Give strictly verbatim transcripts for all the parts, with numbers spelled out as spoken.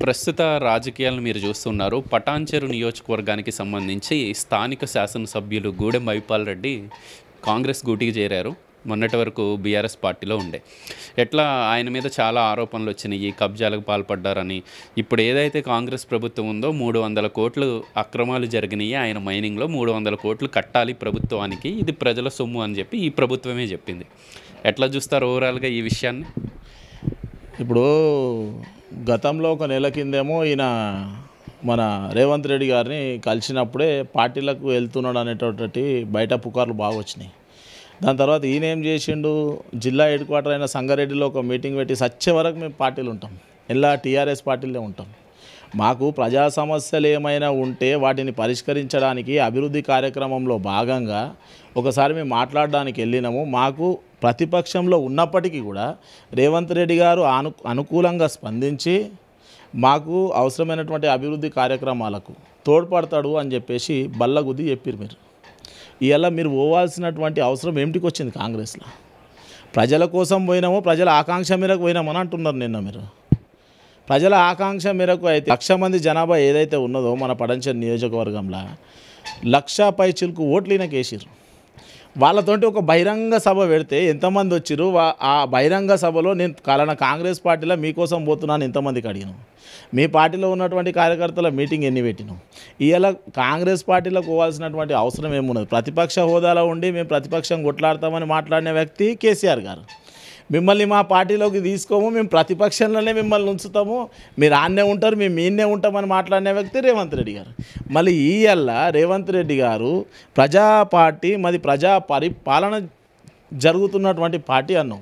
ప్రస్తుత రాజకీయాలను మీరు చూస్తున్నారు. పటాన్చెరు నియోజకవర్గానికి సంబంధించి స్థానిక శాసనసభ్యులు గూడెం మైపాల్ రెడ్డి కాంగ్రెస్ గూటికి చేరారు. మొన్నటి వరకు బీఆర్ఎస్ పార్టీలో ఉండే. ఎట్లా ఆయన మీద చాలా ఆరోపణలు వచ్చినాయి, కబ్జాలకు పాల్పడ్డారని. ఇప్పుడు ఏదైతే కాంగ్రెస్ ప్రభుత్వం ఉందో మూడు వందల కోట్లు అక్రమాలు జరిగినాయి, ఆయన మైనింగ్లో మూడు వందల కోట్లు కట్టాలి ప్రభుత్వానికి, ఇది ప్రజల సొమ్ము అని చెప్పి ఈ ప్రభుత్వమే చెప్పింది. ఎట్లా చూస్తారు ఓవరాల్గా ఈ విషయాన్ని? ఇప్పుడు గతంలో ఒక నెల కిందేమో ఈయన మన రేవంత్ రెడ్డి గారిని కలిసినప్పుడే పార్టీలకు వెళ్తున్నాడు అనేటటువంటి బయట పుకార్లు బాగా వచ్చినాయి. దాని తర్వాత ఈయన ఏం చేసిండు, జిల్లా హెడ్ క్వార్టర్ అయిన సంగారెడ్డిలో ఒక మీటింగ్ పెట్టి సచ్చే వరకు మేము పార్టీలు ఉంటాం, ఎలా టీఆర్ఎస్ పార్టీలే ఉంటాం, మాకు ప్రజా సమస్యలు ఏమైనా ఉంటే వాటిని పరిష్కరించడానికి అభివృద్ధి కార్యక్రమంలో భాగంగా ఒకసారి మేము మాట్లాడడానికి వెళ్ళినాము. మాకు ప్రతిపక్షంలో ఉన్నప్పటికీ కూడా రేవంత్ రెడ్డి గారు అను అనుకూలంగా స్పందించి మాకు అవసరమైనటువంటి అభివృద్ధి కార్యక్రమాలకు తోడ్పడతాడు అని చెప్పేసి బల్లగుద్ది చెప్పారు. మీరు ఇలా మీరు పోవాల్సినటువంటి అవసరం ఏమిటికి వచ్చింది? కాంగ్రెస్లో ప్రజల కోసం పోయినాము, ప్రజల ఆకాంక్ష మేరకు పోయినామని అంటున్నారు. నిన్న మీరు ప్రజల ఆకాంక్ష మేరకు అయితే లక్ష మంది జనాభా ఏదైతే ఉన్నదో మన పటాన్చెరు నియోజకవర్గంలో లక్ష పై చిలుకు ఓట్లు ఈయనకి వేసిర్రు. వాళ్ళతోటి ఒక బహిరంగ సభ పెడితే ఎంతమంది వచ్చిర్రు? ఆ బహిరంగ సభలో నేను కాలన కాంగ్రెస్ పార్టీలో మీకోసం పోతున్నాను ఎంతమందికి అడిగినాం? మీ పార్టీలో ఉన్నటువంటి కార్యకర్తల మీటింగ్ ఎన్ని పెట్టినాం? ఇవాళ కాంగ్రెస్ పార్టీలో పోవాల్సినటువంటి అవసరం ఏమున్నది? ప్రతిపక్ష హోదాలో ఉండి మేము ప్రతిపక్షం కొట్లాడతామని మాట్లాడిన వ్యక్తి కేసీఆర్ గారు. మిమ్మల్ని మా పార్టీలోకి తీసుకోము, మేము ప్రతిపక్షంలోనే మిమ్మల్ని ఉంచుతాము, మీరు ఆన్నే ఉంటారు, మేము మీన్నే ఉంటామని మాట్లాడిన వ్యక్తి రేవంత్ రెడ్డి గారు. మళ్ళీ ఈయల్ల రేవంత్ రెడ్డి గారు ప్రజా పార్టీ, మాది ప్రజా పరిపాలన జరుగుతున్నటువంటి పార్టీ అన్నాం.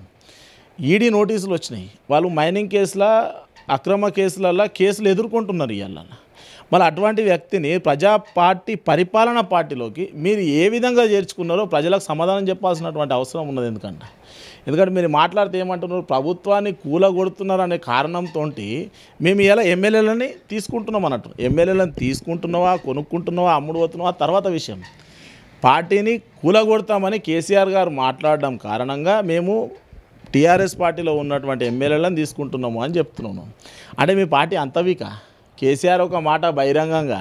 ఈడీ నోటీసులు వచ్చినాయి, వాళ్ళు మైనింగ్ కేసుల అక్రమ కేసులలో కేసులు ఎదుర్కొంటున్నారు ఇవాళ. మళ్ళీ అటువంటి వ్యక్తిని ప్రజా పార్టీ పరిపాలన పార్టీలోకి మీరు ఏ విధంగా చేర్చుకున్నారో ప్రజలకు సమాధానం చెప్పాల్సినటువంటి అవసరం ఉన్నది. ఎందుకంటే ఎందుకంటే మీరు మాట్లాడితే ఏమంటున్నారు, ప్రభుత్వాన్ని కూలగొడుతున్నారు అనే కారణంతో మేము ఇలా ఎమ్మెల్యేలని తీసుకుంటున్నాం అన్నట్టు. ఎమ్మెల్యేలను తీసుకుంటున్నావా, కొనుక్కుంటున్నావా, అమ్ముడు పోతున్నావా తర్వాత విషయం. పార్టీని కూలగొడతామని కేసీఆర్ గారు మాట్లాడడం కారణంగా మేము టీఆర్ఎస్ పార్టీలో ఉన్నటువంటి ఎమ్మెల్యేలను తీసుకుంటున్నాము అని చెప్తున్నాను. అంటే మీ పార్టీ అంతవిక. కేసీఆర్ ఒక మాట బహిరంగంగా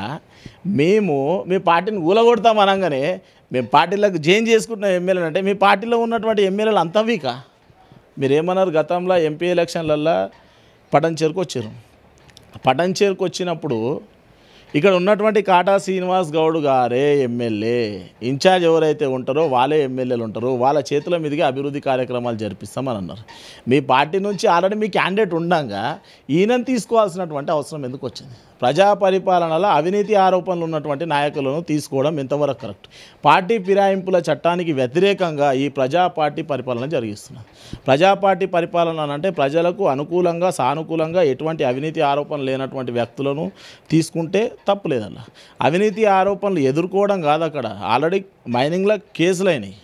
మేము మీ పార్టీని కూలగొడతాం అనగానే మేము పార్టీలకు చేంజ్ చేసుకుంటున్నాం ఎమ్మెల్యేలు అంటే మీ పార్టీలో ఉన్నటువంటి ఎమ్మెల్యేలు అంతా వీకా? మీరేమన్నారు, గతంలో ఎంపీ ఎలక్షన్లల్లో పటాన్చెరుకు వచ్చారు. పటాన్చెరుకు వచ్చినప్పుడు ఇక్కడ ఉన్నటువంటి కాటా శ్రీనివాస్ గౌడ్ గారే ఎమ్మెల్యే, ఇన్ఛార్జ్ ఎవరైతే ఉంటారో వాళ్ళే ఎమ్మెల్యేలు ఉంటారు, వాళ్ళ చేతుల మీదుగా అభివృద్ధి కార్యక్రమాలు జరిపిస్తామని అన్నారు. మీ పార్టీ నుంచి ఆల్రెడీ మీ క్యాండిడేట్ ఉండగా ఈయనను తీసుకోవాల్సినటువంటి అవసరం ఎందుకు వచ్చింది? ప్రజా పరిపాలనలో అవినీతి ఆరోపణలు ఉన్నటువంటి నాయకులను తీసుకోవడం ఎంతవరకు కరెక్ట్? పార్టీ ఫిరాయింపుల చట్టానికి వ్యతిరేకంగా ఈ ప్రజా పార్టీ పరిపాలన జరిగిస్తున్నారు. ప్రజా పార్టీ పరిపాలన అంటే ప్రజలకు అనుకూలంగా సానుకూలంగా ఎటువంటి అవినీతి ఆరోపణలు లేనటువంటి వ్యక్తులను తీసుకుంటే తప్పు లేదన్న. అవినీతి ఆరోపణలు ఎదుర్కోవడం కాదు, అక్కడ ఆల్రెడీ మైనింగ్లో కేసులు అయినాయి,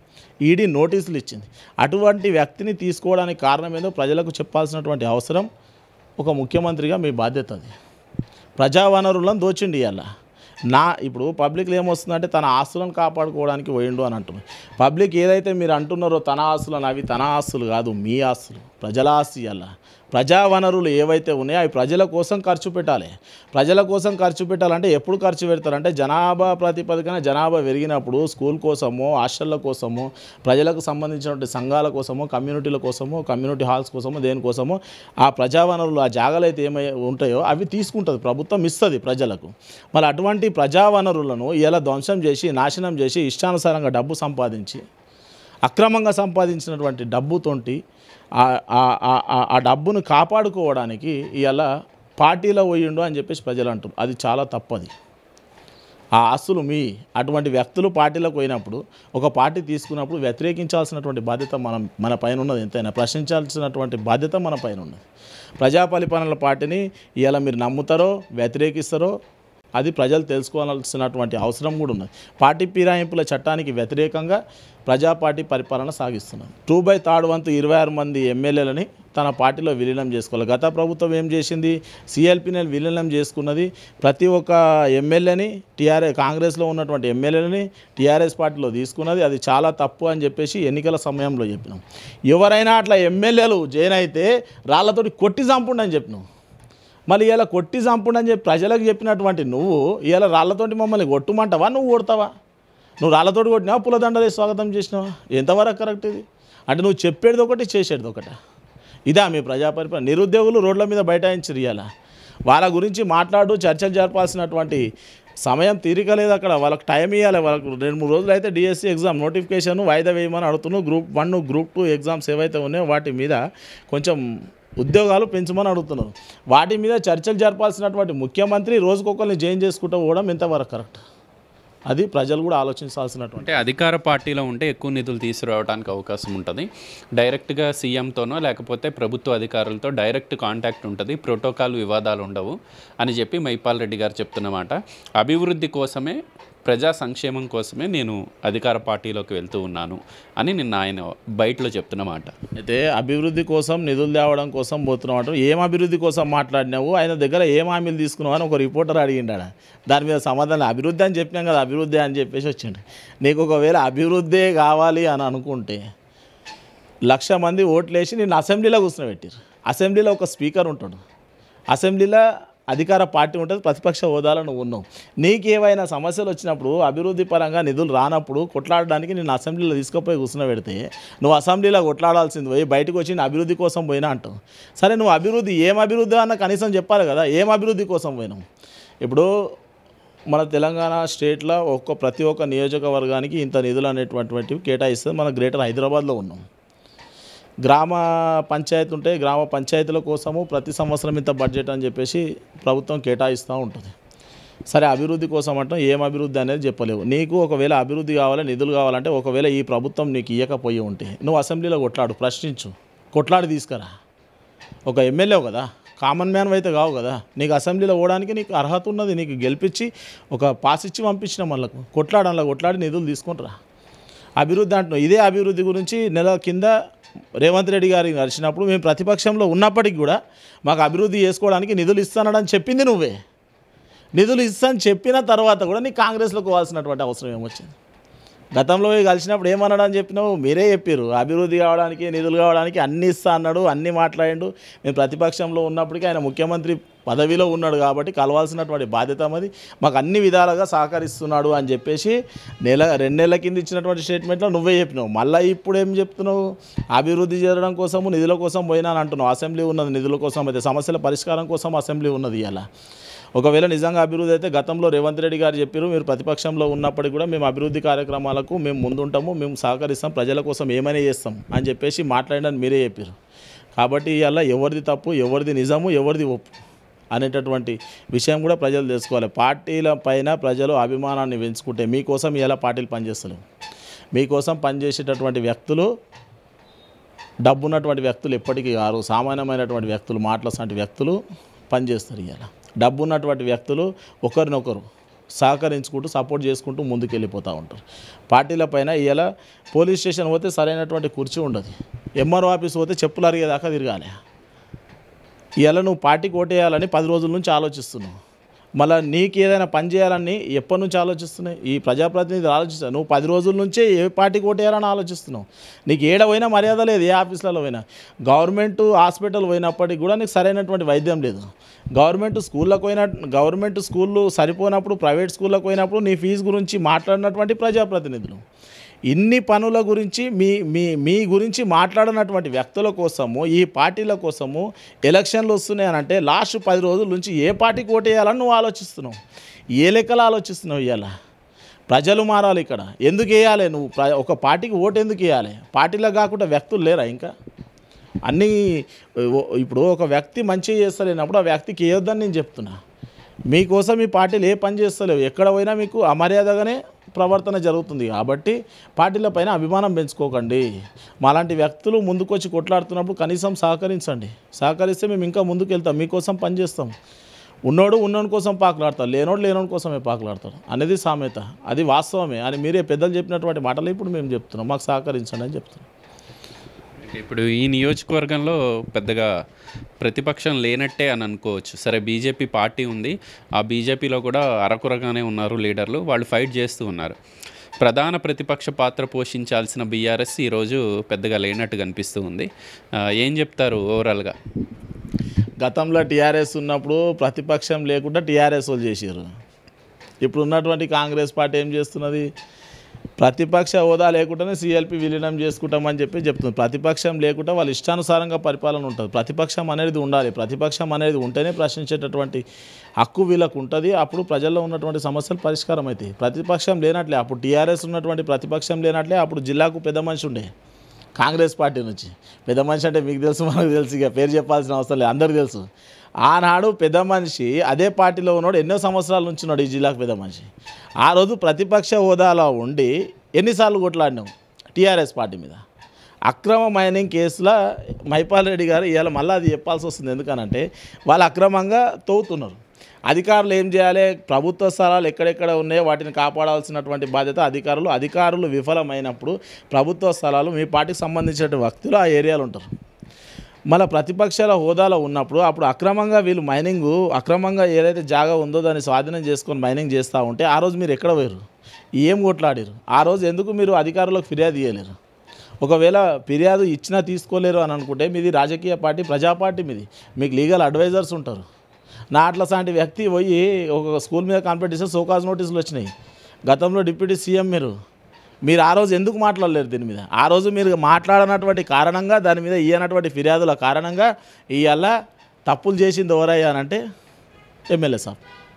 ఈడీ నోటీసులు ఇచ్చింది. అటువంటి వ్యక్తిని తీసుకోవడానికి కారణం ఏదో ప్రజలకు చెప్పాల్సినటువంటి అవసరం ఒక ముఖ్యమంత్రిగా మీ బాధ్యత. అది ప్రజా వనరులను దోచిండి ఇవాళ. నా ఇప్పుడు పబ్లిక్లో ఏమొస్తుందంటే తన ఆస్తులను కాపాడుకోవడానికి పోయిండు అని అంటున్నారు. పబ్లిక్ ఏదైతే మీరు అంటున్నారో తన ఆస్తులను, అవి తన ఆస్తులు కాదు, మీ ఆస్తులు, ప్రజల ఆస్తి. ఇవాళ ప్రజా వనరులు ఏవైతే ఉన్నాయో అవి ప్రజల కోసం ఖర్చు పెట్టాలి. ప్రజల కోసం ఖర్చు పెట్టాలంటే ఎప్పుడు ఖర్చు పెడతారంటే జనాభా ప్రాతిపదికన జనాభా పెరిగినప్పుడు స్కూల్ కోసమో, హాస్టళ్ళ కోసమో, ప్రజలకు సంబంధించినటువంటి సంఘాల కోసమో, కమ్యూనిటీల కోసమో, కమ్యూనిటీ హాల్స్ కోసమో, దేనికోసమో ఆ ప్రజా వనరులు, ఆ జాగాలు అయితే ఏమై ఉంటాయో అవి తీసుకుంటుంది ప్రభుత్వం, ఇస్తుంది ప్రజలకు. మళ్ళీ అటువంటి ప్రజా వనరులను ఇలా ధ్వంసం చేసి, నాశనం చేసి, ఇష్టానుసారంగా డబ్బు సంపాదించి, అక్రమంగా సంపాదించినటువంటి డబ్బుతోటి ఆ డబ్బును కాపాడుకోవడానికి ఇలా పార్టీలో పోయిండు అని చెప్పేసి ప్రజలు అంటారు. అది చాలా తప్పది. ఆ ఆస్తులు మీ అటువంటి వ్యక్తులు పార్టీలకు పోయినప్పుడు, ఒక పార్టీ తీసుకున్నప్పుడు వ్యతిరేకించాల్సినటువంటి బాధ్యత మనం మన పైన ఉన్నది. ఎంతైనా ప్రశ్నించాల్సినటువంటి బాధ్యత మన పైన ఉన్నది. ప్రజా పరిపాలన పార్టీని ఇలా మీరు నమ్ముతారో వ్యతిరేకిస్తారో అది ప్రజలు తెలుసుకోవాల్సినటువంటి అవసరం కూడా ఉన్నది. పార్టీ ఫిరాయింపుల చట్టానికి వ్యతిరేకంగా ప్రజా పార్టీ పరిపాలన సాగిస్తున్నది. టూ బై థర్డ్ వంతు ఇరవై ఆరు మంది ఎమ్మెల్యేలని తన పార్టీలో విలీనం చేసుకోవాలి. గత ప్రభుత్వం ఏం చేసింది? సిఎల్పిని విలీనం చేసుకున్నది. ప్రతి ఒక్క ఎమ్మెల్యేని టీఆర్ఎస్ కాంగ్రెస్లో ఉన్నటువంటి ఎమ్మెల్యేలని టీఆర్ఎస్ పార్టీలో తీసుకున్నది. అది చాలా తప్పు అని చెప్పేసి ఎన్నికల సమయంలో చెప్పినాం. ఎవరైనా అట్లా ఎమ్మెల్యేలు జైన్ అయితే రాళ్లతోటి కొట్టి చంపుండి అని చెప్పినాం. మళ్ళీ ఇలా కొట్టి చంపుడు అని చెప్పి ప్రజలకు చెప్పినటువంటి నువ్వు ఇలా రాళ్ళతోటి మమ్మల్ని కొట్టుమంటావా నువ్వు కొడతావా? నువ్వు రాళ్ళతోటి కొట్టినావా పులదండలే స్వాగతం చేసినావా? ఎంతవరకు కరెక్ట్ ఇది? అంటే నువ్వు చెప్పేది ఒకటి చేసేది ఒకటి. ఇదా మీ ప్రజా పరిపాలన? నిరుద్యోగులు రోడ్ల మీద బైఠాయించారు. ఇవాళ వాళ్ళ గురించి మాట్లాడు చర్చలు జరపాల్సినటువంటి సమయం తీరిక లేదు అక్కడ. వాళ్ళకి టైం ఇవ్వాలి. వాళ్ళకు రెండు మూడు రోజులు అయితే డిఎస్సి ఎగ్జామ్ నోటిఫికేషన్ వాయిదా వేయమని అడుగుతున్నావు. Group one group two exams ఏవైతే ఉన్నాయో వాటి మీద కొంచెం ఉద్యోగాలు పెంచమని అడుగుతున్నారు. వాటి మీద చర్చలు జరపాల్సినటువంటి ముఖ్యమంత్రి రోజుకొకరిని జాయిన్ చేసుకుంటూ పోవడం ఎంతవరకు కరెక్ట్? అది ప్రజలు కూడా ఆలోచించాల్సినటువంటి. అంటే అధికార పార్టీలో ఉంటే ఎక్కువ నిధులు తీసుకురావడానికి అవకాశం ఉంటుంది. డైరెక్ట్గా సీఎంతోనో లేకపోతే ప్రభుత్వ అధికారులతో డైరెక్ట్ కాంటాక్ట్ ఉంటుంది, ప్రోటోకాల్ వివాదాలు ఉండవు అని చెప్పి మైపాల్ రెడ్డి గారు చెప్తున్నమాట. అభివృద్ధి కోసమే, ప్రజా సంక్షేమం కోసమే నేను అధికార పార్టీలోకి వెళ్తూ ఉన్నాను అని నిన్న ఆయన బయటలో చెప్తున్నమాట. అయితే అభివృద్ధి కోసం నిధులు తేవడం కోసం పోతున్నావు. ఏం అభివృద్ధి కోసం మాట్లాడినావు, ఆయన దగ్గర ఏం హామీలు తీసుకున్నావు అని ఒక రిపోర్టర్ అడిగిండాడు. దాని మీద సమాధానం అభివృద్ధి అని చెప్పినాం కదా, అభివృద్ధి అని చెప్పేసి వచ్చిండు. నీకు ఒకవేళ అభివృద్ధే కావాలి అని అనుకుంటే లక్ష మంది ఓట్లేసి నేను అసెంబ్లీలో కూర్చోబెట్టారు. అసెంబ్లీలో ఒక స్పీకర్ ఉంటాడు, అసెంబ్లీలో అధికార పార్టీ ఉంటుంది, ప్రతిపక్ష హోదాలో నువ్వు ఉన్నావు. నీకేమైనా సమస్యలు వచ్చినప్పుడు అభివృద్ధి పరంగా నిధులు రానప్పుడు కొట్లాడడానికి నేను అసెంబ్లీలో తీసుకుపోయి కూర్చుని పెడితే నువ్వు అసెంబ్లీలో కొట్లాడాల్సింది పోయి బయటకు వచ్చి నేను అభివృద్ధి కోసం పోయినా అంటావు. సరే నువ్వు అభివృద్ధి ఏం అభివృద్ధి అన్న కనీసం చెప్పాలి కదా, ఏం అభివృద్ధి కోసం పోయినావు? ఇప్పుడు మన తెలంగాణ స్టేట్లో ఒక్క ప్రతి ఒక్క నియోజకవర్గానికి ఇంత నిధులు అనేటువంటివి కేటాయిస్తుంది. మన గ్రేటర్ హైదరాబాద్లో ఉన్నాం. గ్రామ పంచాయతీ ఉంటే గ్రామ పంచాయతీల కోసము ప్రతి సంవత్సరం ఇంత బడ్జెట్ అని చెప్పేసి ప్రభుత్వం కేటాయిస్తూ ఉంటుంది. సరే అభివృద్ధి కోసం అంటే ఏం అభివృద్ధి అనేది చెప్పలేవు. నీకు ఒకవేళ అభివృద్ధి కావాలి, నిధులు కావాలంటే ఒకవేళ ఈ ప్రభుత్వం నీకు ఇవ్వకపోయి ఉంటే నువ్వు అసెంబ్లీలో కొట్లాడు, ప్రశ్నించు, కొట్లాడి తీసుకురా. ఒక ఎమ్మెల్యే కదా, కామన్ మ్యాన్ అయితే కావు కదా. నీకు అసెంబ్లీలో పోవడానికి నీకు అర్హత ఉన్నది. నీకు గెలిపించి ఒక పాస్ ఇచ్చి పంపించిన వాళ్ళకు కొట్లాడంలో కొట్లాడి నిధులు తీసుకుంటారా. అభివృద్ధి అంటున్నావు. ఇదే అభివృద్ధి గురించి నెల కింద రేవంత్ రెడ్డి గారికి నడిచినప్పుడు మేము ప్రతిపక్షంలో ఉన్నప్పటికీ కూడా మాకు అభివృద్ధి చేసుకోవడానికి నిధులు ఇస్తానని చెప్పింది నువ్వే. నిధులు ఇస్తాను చెప్పిన తర్వాత కూడా నీకు కాంగ్రెస్లోకి పోవాల్సినటువంటి అవసరం ఏమొచ్చింది? గతంలో కలిసినప్పుడు ఏమన్నాడు అని చెప్పినావు, మీరే చెప్పారు. అభివృద్ధి కావడానికి నిధులు కావడానికి అన్ని ఇస్తా అన్నాడు, అన్నీ మాట్లాడిండు. మేము ప్రతిపక్షంలో ఉన్నప్పటికీ ఆయన ముఖ్యమంత్రి పదవిలో ఉన్నాడు కాబట్టి కలవాల్సినటువంటి బాధ్యత మాది, మాకు అన్ని విధాలుగా సహకరిస్తున్నాడు అని చెప్పేసి నెల రెండు నెలల కింద ఇచ్చినటువంటి స్టేట్మెంట్లో నువ్వే చెప్పినావు. మళ్ళీ ఇప్పుడు ఏం చెప్తున్నావు? అభివృద్ధి చేయడం కోసము నిధుల కోసం పోయినా అంటున్నావు. అసెంబ్లీ ఉన్నది నిధుల కోసం, అయితే సమస్యల పరిష్కారం కోసం అసెంబ్లీ ఉన్నది. ఇలా ఒకవేళ నిజంగా అభివృద్ధి అయితే గతంలో రేవంత్ రెడ్డి గారు చెప్పారు, మీరు ప్రతిపక్షంలో ఉన్నప్పటికీ కూడా మేము అభివృద్ధి కార్యక్రమాలకు మేము ముందుంటాము, మేము సహకరిస్తాం, ప్రజల కోసం ఏమైనా చేస్తాం అని చెప్పేసి మాట్లాడడానికి మీరే చెప్పారు. కాబట్టి ఇలా ఎవరిది తప్పు, ఎవరిది నిజము, ఎవరిది ఒప్పు అనేటటువంటి విషయం కూడా ప్రజలు తెలుసుకోవాలి. పార్టీల పైన ప్రజలు అభిమానాన్ని పెంచుకుంటే మీకోసం ఇలా పార్టీలు పనిచేస్తలేవు. మీకోసం పనిచేసేటటువంటి వ్యక్తులు డబ్బు ఉన్నటువంటి వ్యక్తులు ఎప్పటికీ కారు. సామాన్యమైనటువంటి వ్యక్తులు, మాటలసంటి వ్యక్తులు పనిచేస్తారు. ఇలా డబ్బు ఉన్నటువంటి వ్యక్తులు ఒకరినొకరు సహకరించుకుంటూ సపోర్ట్ చేసుకుంటూ ముందుకు వెళ్ళిపోతూ ఉంటారు. పార్టీల పైన ఇలా పోలీస్ స్టేషన్ పోతే సరైనటువంటి కుర్చీ ఉండదు, ఎంఆర్ఓ ఆఫీస్ పోతే చెప్పులు అరిగేదాకా తిరగాలి. ఇలా నువ్వు పార్టీకి ఓటేయాలని పది రోజుల నుంచి ఆలోచిస్తున్నావు. మళ్ళీ నీకు ఏదైనా పని చేయాలని ఎప్పటి నుంచి ఆలోచిస్తున్నాయి? ఈ ప్రజాప్రతినిధి ఆలోచిస్తావు. నువ్వు పది రోజుల నుంచే ఏ పార్టీకి ఓటేయాలని ఆలోచిస్తున్నావు. నీకు ఏడ పోయినా మర్యాద లేదు, ఏ ఆఫీసులలో పోయినా. గవర్నమెంట్ హాస్పిటల్ పోయినప్పటికి కూడా నీకు సరైనటువంటి వైద్యం లేదు. గవర్నమెంట్ స్కూళ్ళకు పోయిన గవర్నమెంట్ స్కూళ్ళు సరిపోయినప్పుడు ప్రైవేట్ స్కూళ్ళకు పోయినప్పుడు నీ ఫీజు గురించి మాట్లాడినటువంటి ప్రజాప్రతినిధులు. ఇన్ని పనుల గురించి మీ మీ మీ గురించి మాట్లాడినటువంటి వ్యక్తుల కోసము, ఈ పార్టీల కోసము ఎలక్షన్లు వస్తున్నాయని అంటే లాస్ట్ పది రోజుల నుంచి ఏ పార్టీకి ఓటేయాలని నువ్వు ఆలోచిస్తున్నావు. ఏ లెక్కలు ఆలోచిస్తున్నావు? ఇవాళ ప్రజలు మారాలి. ఇక్కడ ఎందుకు వేయాలి నువ్వు? ఒక పార్టీకి ఓటు ఎందుకు వేయాలి? పార్టీలో కాకుండా వ్యక్తులు లేరా? ఇంకా అన్నీ ఇప్పుడు ఒక వ్యక్తి మంచిగా చేస్తలేనప్పుడు ఆ వ్యక్తికి వేయొద్దని నేను చెప్తున్నా. మీకోసం ఈ పార్టీలు ఏ పని చేస్తలేవు. ఎక్కడ పోయినా మీకు అమర్యాదగానే ప్రవర్తన జరుగుతుంది. కాబట్టి పార్టీల పైన అభిమానం పెంచుకోకండి. మాలాంటి వ్యక్తులు ముందుకొచ్చి కొట్లాడుతున్నప్పుడు కనీసం సహకరించండి. సహకరిస్తే మేము ఇంకా ముందుకు వెళ్తాం, మీకోసం పనిచేస్తాం. ఉన్నోడు ఉన్నోని కోసం పాకులాడతాడు, లేనోడు లేనోడి కోసమే పాకులాడతాడు అనేది సామెత. అది వాస్తవమే అని మీరే పెద్దలు చెప్పినటువంటి మాటలు ఇప్పుడు మేము చెప్తున్నాం. మాకు సహకరించండి అని చెప్తున్నాం. ఇప్పుడు ఈ నియోజకవర్గంలో పెద్దగా ప్రతిపక్షం లేనట్టే అని అనుకోవచ్చు. సరే, బీజేపీ పార్టీ ఉంది, ఆ బీజేపీలో కూడా అరకురగానే ఉన్నారు లీడర్లు, వాళ్ళు ఫైట్ చేస్తూ ఉన్నారు. ప్రధాన ప్రతిపక్ష పాత్ర పోషించాల్సిన బీఆర్ఎస్ ఈరోజు పెద్దగా లేనట్టు కనిపిస్తూ ఉంది. ఏం చెప్తారు ఓవరాల్గా? గతంలో టీఆర్ఎస్ ఉన్నప్పుడు ప్రతిపక్షం లేకుండా టీఆర్ఎస్ వాళ్ళు చేసారు. ఇప్పుడు ఉన్నటువంటి కాంగ్రెస్ పార్టీ ఏం చేస్తున్నది? ప్రతిపక్ష హోదా లేకుండానే సీఎల్పీ విలీనం చేసుకుంటామని చెప్పి చెప్తుంది. ప్రతిపక్షం లేకుండా వాళ్ళ ఇష్టానుసారంగా పరిపాలన ఉంటుంది. ప్రతిపక్షం అనేది ఉండాలి. ప్రతిపక్షం అనేది ఉంటేనే ప్రశ్నించేటటువంటి హక్కు వీళ్ళకు ఉంటుంది. అప్పుడు ప్రజల్లో ఉన్నటువంటి సమస్యలు పరిష్కారం అవుతాయి. ప్రతిపక్షం లేనట్లే, అప్పుడు టీఆర్ఎస్ ఉన్నటువంటి ప్రతిపక్షం లేనట్లే అప్పుడు జిల్లాకు పెద్ద మనిషి ఉండే కాంగ్రెస్ పార్టీ నుంచి. పెద్ద మనిషి అంటే మీకు తెలుసు, మనకు తెలుసు, ఇక పేరు చెప్పాల్సిన అవసరం లేదు, అందరికీ తెలుసు. ఆనాడు పెద్ద మనిషి అదే పార్టీలో ఉన్నాడు, ఎన్నో సంవత్సరాల నుంచి ఉన్నాడు ఈ జిల్లాకు పెద్ద మనిషి. ఆ రోజు ప్రతిపక్ష హోదాలో ఉండి ఎన్నిసార్లు కొట్లాడినాం టీఆర్ఎస్ పార్టీ మీద. అక్రమ మైనింగ్ కేసులో మైపాల్ రెడ్డి గారు ఇవాళ మళ్ళీ అది చెప్పాల్సి వస్తుంది. ఎందుకనంటే వాళ్ళు అక్రమంగా తవ్వుతున్నారు. అధికారులు ఏం చేయాలి? ప్రభుత్వ స్థలాలు ఎక్కడెక్కడ ఉన్నాయో వాటిని కాపాడాల్సినటువంటి బాధ్యత అధికారులు. అధికారులు విఫలమైనప్పుడు ప్రభుత్వ స్థలాలు మీ పార్టీకి సంబంధించిన వ్యక్తులు ఆ ఏరియాలో ఉంటారు. మళ్ళీ ప్రతిపక్షాల హోదాలో ఉన్నప్పుడు అప్పుడు అక్రమంగా వీళ్ళు మైనింగ్ అక్రమంగా ఏదైతే జాగా ఉందో దాన్ని స్వాధీనం చేసుకొని మైనింగ్ చేస్తూ ఉంటే ఆ రోజు మీరు ఎక్కడ పోయారు? ఏం కొట్లాడారు? ఆ రోజు ఎందుకు మీరు అధికారులకు ఫిర్యాదు చేయలేరు? ఒకవేళ ఫిర్యాదు ఇచ్చినా తీసుకోలేరు అని అనుకుంటే మీది రాజకీయ పార్టీ, ప్రజా పార్టీ, మీది మీకు లీగల్ అడ్వైజర్స్ ఉంటారు. నా అట్లాంటి వ్యక్తి పోయి ఒక స్కూల్ మీద కాంపిటీషన్ సోకాజ్ నోటీసులు వచ్చినాయి. గతంలో డిప్యూటీ సీఎం మీరు మీరు ఆ రోజు ఎందుకు మాట్లాడలేరు దీని మీద? ఆ రోజు మీరు మాట్లాడనటువంటి కారణంగా, దాని మీద ఇయ్యనటువంటి ఫిర్యాదుల కారణంగా ఇవాళ తప్పులు చేసింది ఎవరయ్యా అంటే ఎమ్మెల్యే సాబ్.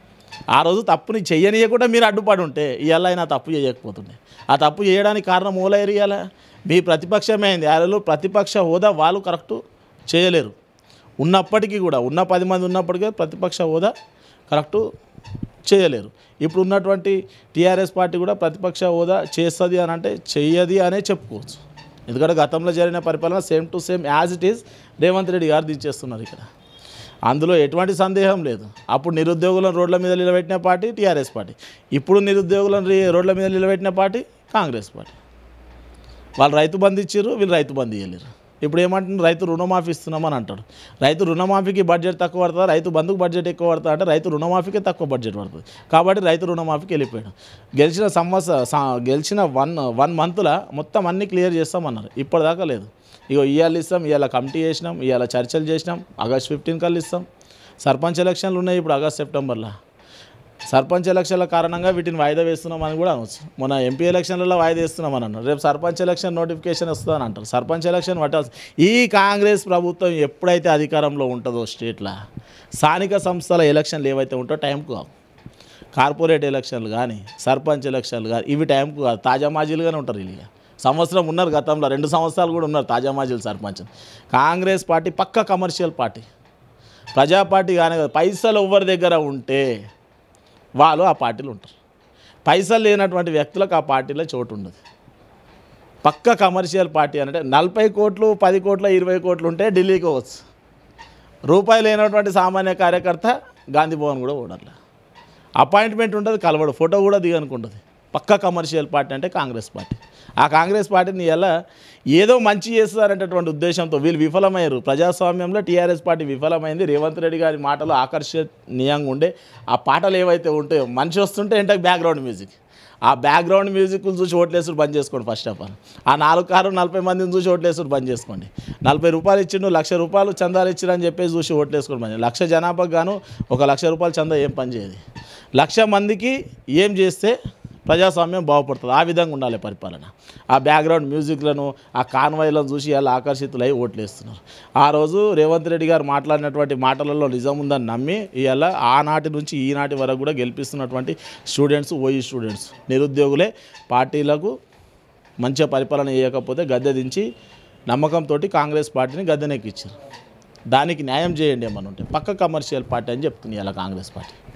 ఆ రోజు తప్పుని చెయ్యనియకుండా మీరు అడ్డుపడి ఉంటే ఇవాళ అయినా తప్పు చేయకపోతుండే. ఆ తప్పు చేయడానికి కారణం ఓలయ్యారు. ఇవాళ మీ ప్రతిపక్షమైంది. ఆ రోజు ప్రతిపక్ష హోదా వాళ్ళు కరెక్టు చేయలేరు. ఉన్నప్పటికీ కూడా, ఉన్న పది మంది ఉన్నప్పటికీ ప్రతిపక్ష హోదా కరెక్టు చేయలేరు. ఇప్పుడు ఉన్నటువంటి టీఆర్ఎస్ పార్టీ కూడా ప్రతిపక్ష హోదా చేస్తుంది అని అంటే చెయ్యది అనే చెప్పుకోవచ్చు. ఎందుకంటే గతంలో జరిగిన పరిపాలన same to same as it is Revanth Reddy garu దించేస్తున్నారు ఇక్కడ. అందులో ఎటువంటి సందేహం లేదు. అప్పుడు నిరుద్యోగులను రోడ్ల మీద నిలబెట్టిన పార్టీ టీఆర్ఎస్ పార్టీ. ఇప్పుడు నిరుద్యోగులను రోడ్ల మీద నిలబెట్టిన పార్టీ కాంగ్రెస్ పార్టీ. వాళ్ళు రైతు బంధు ఇచ్చారు, వీళ్ళు రైతు బంధు ఇవ్వలేరు. ఇప్పుడు ఏమంటున్నారు? రైతు రుణమాఫీ ఇస్తున్నామని అంటాడు. రైతు రుణమాఫీకి బడ్జెట్ తక్కువ పడుతుందా, రైతు బంధుకు బడ్జెట్ ఎక్కువ పడుతుందా అంటే రైతు రుణమాఫీకే తక్కువ బడ్జెట్ పడుతుంది. కాబట్టి రైతు రుణమాఫీకి వెళ్ళిపోయాడు. గెలిచిన సంవత్సర గెలిచిన వన్ వన్ మంత్లో మొత్తం అన్నీ క్లియర్ చేస్తామన్నారు. ఇప్పటిదాకా లేదు. ఇగో ఇవాళ ఇస్తాం, ఇవాళ కమిటీ చేసినాం, ఇవాళ చర్చలు చేసినాం, ఆగస్ట్ ఫిఫ్టీన్ కల్లా ఇస్తాం. సర్పంచ్ ఎలక్షన్లు ఉన్నాయి ఇప్పుడు ఆగస్ట్ సెప్టెంబర్లో. సర్పంచ్ ఎలక్షన్ల కారణంగా వీటిని వాయిదా వేస్తున్నామని కూడా అనవచ్చు. మొన్న ఎంపీ ఎలక్షన్లలో వాయిదా వేస్తున్నామని అన్నారు. రేపు సర్పంచ్ ఎలక్షన్ నోటిఫికేషన్ వస్తుందని అంటారు. సర్పంచ్ ఎలక్షన్ పట్టాల్సి. ఈ కాంగ్రెస్ ప్రభుత్వం ఎప్పుడైతే అధికారంలో ఉంటుందో స్టేట్లో స్థానిక సంస్థల ఎలక్షన్లు ఏవైతే ఉంటాయో టైంకు కావు. కార్పొరేట్ ఎలక్షన్లు కానీ, సర్పంచ్ ఎలక్షన్లు కానీ ఇవి టైంకు కాదు. తాజా మాజీలుగానే ఉంటారు. వీళ్ళు సంవత్సరం ఉన్నారు, గతంలో రెండు సంవత్సరాలు కూడా ఉన్నారు తాజా మాజీలు సర్పంచ్. కాంగ్రెస్ పార్టీ పక్క కమర్షియల్ పార్టీ, ప్రజా పార్టీ కానీ కాదు. పైసలు ఎవరి దగ్గర ఉంటే వాళ్ళు ఆ పార్టీలో ఉంటారు. పైసలు లేనటువంటి వ్యక్తులకు ఆ పార్టీలో చోటు ఉండదు. పక్క కమర్షియల్ పార్టీ అంటే నలభై కోట్లు పది కోట్ల ఇరవై కోట్లు ఉంటే ఢిల్లీకి పోవచ్చు. రూపాయి లేనటువంటి సామాన్య కార్యకర్త గాంధీ భవన్ కూడా ఓడట్ల. అపాయింట్మెంట్ ఉంటుంది, కలవడు, ఫోటో కూడా దిగనుకుంటుంది. పక్క కమర్షియల్ పార్టీ అంటే కాంగ్రెస్ పార్టీ. ఆ కాంగ్రెస్ పార్టీని ఎలా ఏదో మంచి చేస్తారనేటటువంటి ఉద్దేశంతో వీళ్ళు విఫలమయ్యారు. ప్రజాస్వామ్యంలో టీఆర్ఎస్ పార్టీ విఫలమైంది. రేవంత్ రెడ్డి గారి మాటలు ఆకర్షణీయంగా ఉండే ఆ పాటలు ఏవైతే ఉంటాయో, మనిషి వస్తుంటే ఏంటో బ్యాక్గ్రౌండ్ మ్యూజిక్, ఆ బ్యాక్గ్రౌండ్ మ్యూజిక్లు చూసి ఓట్లేసుడు బంద్ చేసుకోండి. ఫస్ట్ ఆఫ్ ఆల్ ఆ నాలుగు కారు నలభై మందిని చూసి ఓట్లేసుడు బంద్ చేసుకోండి. నలభై రూపాయలు ఇచ్చిండు, లక్ష రూపాయలు చందాలు ఇచ్చిరని చెప్పేసి చూసి ఓట్లేసుకోండి బంద్. లక్ష జనాభాకు గాను ఒక లక్ష రూపాయలు చందా ఏం పని చేయదు. లక్ష మందికి ఏం చేస్తే ప్రజాస్వామ్యం బాగుపడుతుంది. ఆ విధంగా ఉండాలి పరిపాలన. ఆ బ్యాక్గ్రౌండ్ మ్యూజిక్లను, ఆ కాన్వాయ్లను చూసి ఎలా ఆకర్షితులై ఓట్లేస్తున్నారు. ఆ రోజు రేవంత్ రెడ్డి గారు మాట్లాడినటువంటి మాటలలో నిజం ఉందని నమ్మి ఇవాళ ఆనాటి నుంచి ఈనాటి వరకు కూడా గెలిపిస్తున్నటువంటి స్టూడెంట్స్, ఓఈ స్టూడెంట్స్, నిరుద్యోగులే పార్టీలకు మంచిగా పరిపాలన చేయకపోతే గద్దె దించి నమ్మకంతో కాంగ్రెస్ పార్టీని గద్దెనెక్కిచ్చారు. దానికి న్యాయం చేయండి ఏమని ఉంటే పక్క కమర్షియల్ పార్టీ అని చెప్తుంది ఇలా కాంగ్రెస్ పార్టీ.